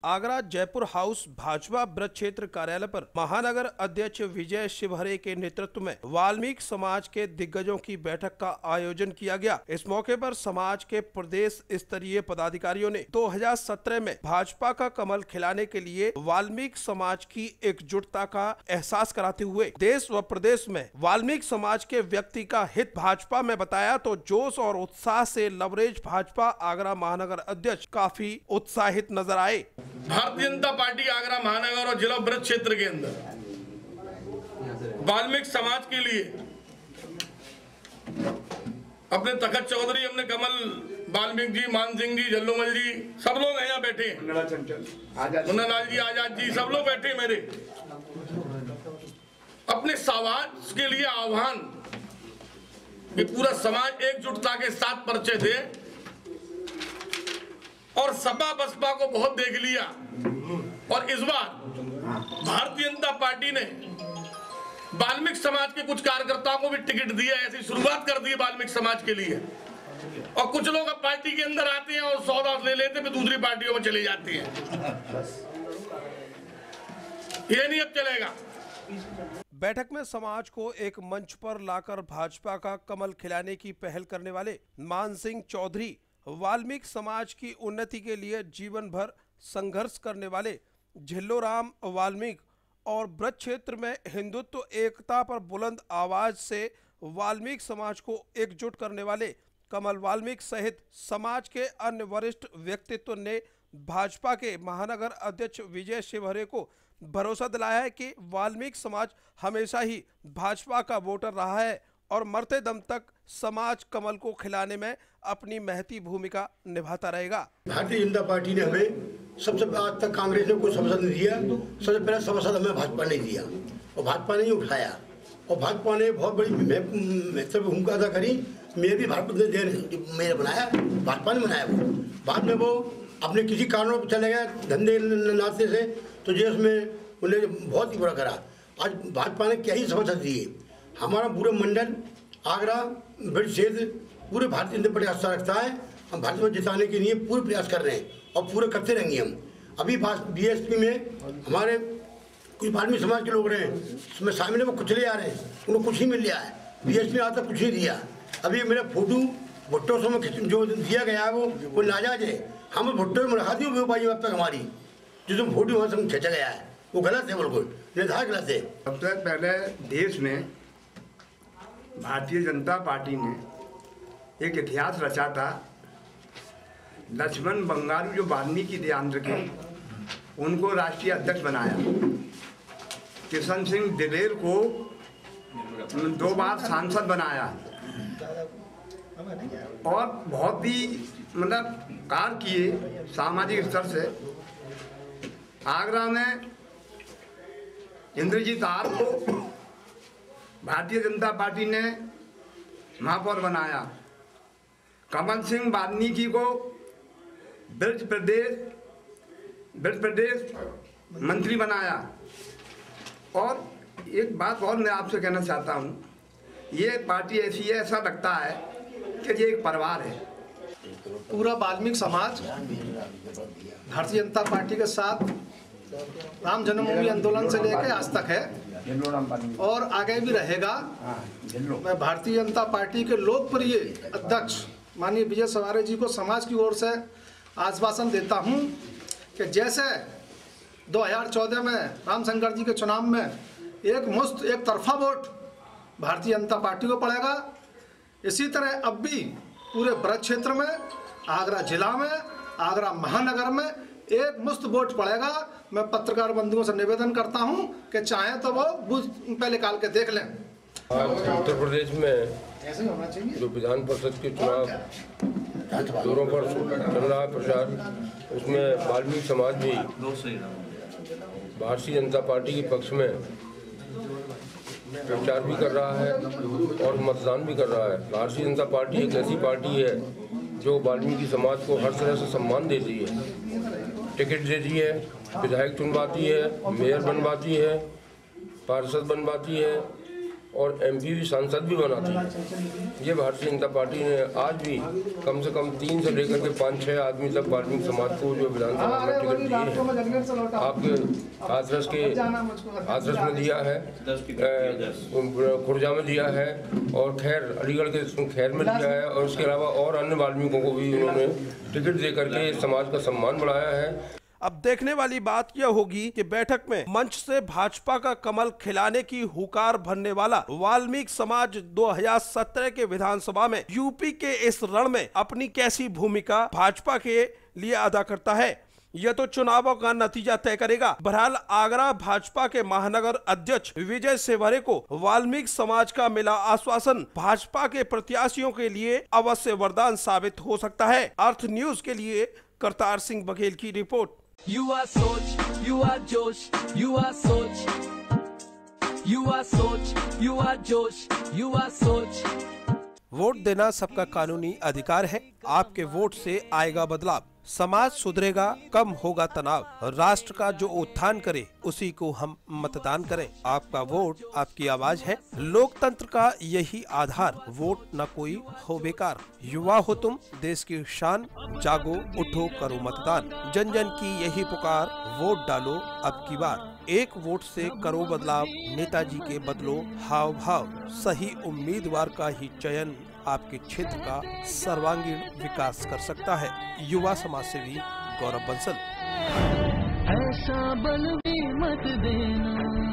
Agra Jaipur house Bhajpa Braj क्षेत्र कार्यालय पर महानगर अध्यक्ष विजय शिवहरे के नेतृत्व में वाल्मीकि समाज के दिग्गजों की बैठक का आयोजन किया गया। इस मौके पर समाज के प्रदेश स्तरीय पदाधिकारियों ने 2017 में भाजपा का कमल खिलाने के लिए वाल्मीकि समाज की एकजुटता का एहसास कराते हुए देश व प्रदेश में वाल्मीकि समाज के व्यक्ति का हित भाजपा में बताया, तो जोश और उत्साह से लवरेज भाजपा आगरा महानगर अध्यक्ष काफी उत्साहित नजर आए। भारतीय जनता पार्टी आगरा महानगर और जिला ब्रज क्षेत्र के अंदर वाल्मीकि समाज के लिए अपने तखत चौधरी, अपने कमल वाल्मीकि जी, मान सिंह जी, जल्लूमल जी, सब लोग यहाँ बैठे हैं, मुन्नालाल जी, आजाद जी, सब लोग बैठे मेरे अपने समाज के लिए आह्वान कि पूरा समाज एकजुटता के साथ परिचय दे और सपा बसपा को बहुत देख लिया और इस बार भारतीय जनता पार्टी ने वाल्मीकि समाज के कुछ कार्यकर्ताओं को भी टिकट दिया। ऐसी शुरुआत कर दी है वाल्मीकि समाज के लिए। और कुछ लोग अब पार्टी के अंदर आते हैं और सौदा ले लेते हैं, फिर दूसरी पार्टियों में चले जाते हैं। ये नहीं अब चलेगा। बैठक में समाज को एक मंच पर लाकर भाजपा का कमल खिलाने की पहल करने वाले मान सिंह चौधरी, वाल्मीकि समाज की उन्नति के लिए जीवन भर संघर्ष करने वाले झिल्लोराम वाल्मीकि और ब्रज क्षेत्र में हिंदुत्व एकता पर बुलंद आवाज से वाल्मीकि समाज को एकजुट करने वाले कमल वाल्मीकि सहित समाज के अन्य वरिष्ठ व्यक्तित्व ने भाजपा के महानगर अध्यक्ष विजय शिवहरे को भरोसा दिलाया है कि वाल्मीकि समाज हमेशा ही भाजपा का वोटर रहा है और मरते दम तक समाज कमल को खिलाने में अपनी महती भूमिका निभाता रहेगा। भारतीय जनता पार्टी ने हमें सबसे आज तक कांग्रेस ने कोई सभासद नहीं दिया, सबसे पहले सभासद हमें भाजपा ने दिया और भाजपा ने ही उठाया और भाजपा ने बहुत बड़ी महत्वपूर्ण भूमिका अदा करी। मेरे भी भाजपा ने मेरे बनाया, भाजपा ने बनाया। वो बाद में वो अपने किसी कारणों पर चले गए धंधे नाते से, तो जो उसमें उन्हें बहुत ही बुरा करा। आज भाजपा ने क्या ही सभासद दिए। हमारा पूरा मंडल आगरा ब्रज क्षेत्र पूरे भारतीय जनता पार्टी आस्था रखता है। हम भाजपा को जिताने के लिए पूरे प्रयास कर रहे हैं और पूरे करते रहेंगे। हम अभी बीएसपी में हमारे कुछ वाल्मीकि समाज के लोग रहे हैं, उसमें शामिल है, वो कुछ ले आ रहे हैं, उनको कुछ ही मिल लिया है। बीएसपी आज तक कुछ नहीं दिया। अभी मेरा फोटो भुट्टो में जो दिया गया है वो नाजायज है। हम भुट्टो में रखा दी भाई अब तक हमारी जो फोटो वहाँ से खींचा गया है वो गलत है, बिल्कुल निर्धारित गलत है। सबसे पहले देश में भारतीय जनता पार्टी ने एक इतिहास रचा था। लक्ष्मण बंगारू जो वाल्मीकि देहांत के उनको राष्ट्रीय अध्यक्ष बनाया। किशन सिंह दिलेर को 2 बार सांसद बनाया और बहुत ही कार्य किए सामाजिक स्तर से। आगरा में इंद्रजीत आर को भारतीय जनता पार्टी ने महापौर बनाया। कमल सिंह वाल्मीकि को ब्रज प्रदेश मंत्री बनाया। और एक बात और मैं आपसे कहना चाहता हूँ, ये पार्टी ऐसी है, ऐसा लगता है कि ये एक परिवार है। पूरा वाल्मीकि समाज भारतीय जनता पार्टी के साथ राम जन्मभूमि आंदोलन से लेकर आज तक है और आगे भी रहेगा। मैं भारतीय जनता पार्टी के लोकप्रिय अध्यक्ष माननीय विजय शिवहरे जी को समाज की ओर से आश्वासन देता हूं कि जैसे 2014 में रामशंकर जी के चुनाव में एक तरफा वोट भारतीय जनता पार्टी को पड़ेगा, इसी तरह अब भी पूरे ब्रज क्षेत्र में, आगरा जिला में, आगरा महानगर में एक मुश्त वोट पड़ेगा। मैं पत्रकार बंधुओं से निवेदन करता हूं कि चाहे तो वो बूथ पे निकाल के देख लें। उत्तर प्रदेश में जो विधान परिषद के चुनाव जोरों पर चल रहा है प्रचार, उसमें वाल्मीकि समाज भी भारतीय जनता पार्टी के पक्ष में प्रचार भी कर रहा है और मतदान भी कर रहा है। भारतीय जनता पार्टी एक ऐसी पार्टी है जो वाल्मीकि समाज को हर तरह से सम्मान देती है, टिकट देती है, विधायक चुनवाती है, मेयर बनवाती है, पार्षद बनवाती है और MP भी सांसद भी बनाती है। ये भारतीय जनता पार्टी ने आज भी कम से कम 3 से लेकर के 5-6 आदमी तक वाल्मीकि समाज को जो विधानसभा में टिकट दिए हैं, आपके हाथरस में दिया है, खुर्जा में दिया है और खैर अलीगढ़ के खैर में दिया है, और उसके अलावा और अन्य वाल्मीकियों को भी उन्होंने टिकट दे करके समाज का सम्मान बढ़ाया है। अब देखने वाली बात यह होगी कि बैठक में मंच से भाजपा का कमल खिलाने की हुकार भरने वाला वाल्मीकि समाज 2017 के विधानसभा में यूपी के इस रण में अपनी कैसी भूमिका भाजपा के लिए अदा करता है, यह तो चुनावों का नतीजा तय करेगा। बहरहाल आगरा भाजपा के महानगर अध्यक्ष विजय सेवरे को वाल्मीकि समाज का मिला आश्वासन भाजपा के प्रत्याशियों के लिए अवश्य वरदान साबित हो सकता है। अर्थ न्यूज के लिए करतार सिंह बघेल की रिपोर्ट। युवा सोच, युवा जोश, युवा सोच, युवा सोच, युवा जोश, युवा सोच। वोट देना सबका कानूनी अधिकार है। आपके वोट से आएगा बदलाव, समाज सुधरेगा, कम होगा तनाव। राष्ट्र का जो उत्थान करे उसी को हम मतदान करें। आपका वोट आपकी आवाज है, लोकतंत्र का यही आधार। वोट न कोई हो बेकार। युवा हो तुम, देश की शान, जागो उठो करो मतदान। जन जन की यही पुकार, वोट डालो अब की बार। एक वोट से करो बदलाव, नेताजी के बदलो हाव भाव। सही उम्मीदवार का ही चयन आपके क्षेत्र का सर्वांगीण विकास कर सकता है। युवा समाज सेवी गौरव बंसल। ऐसा बल भी मत देना।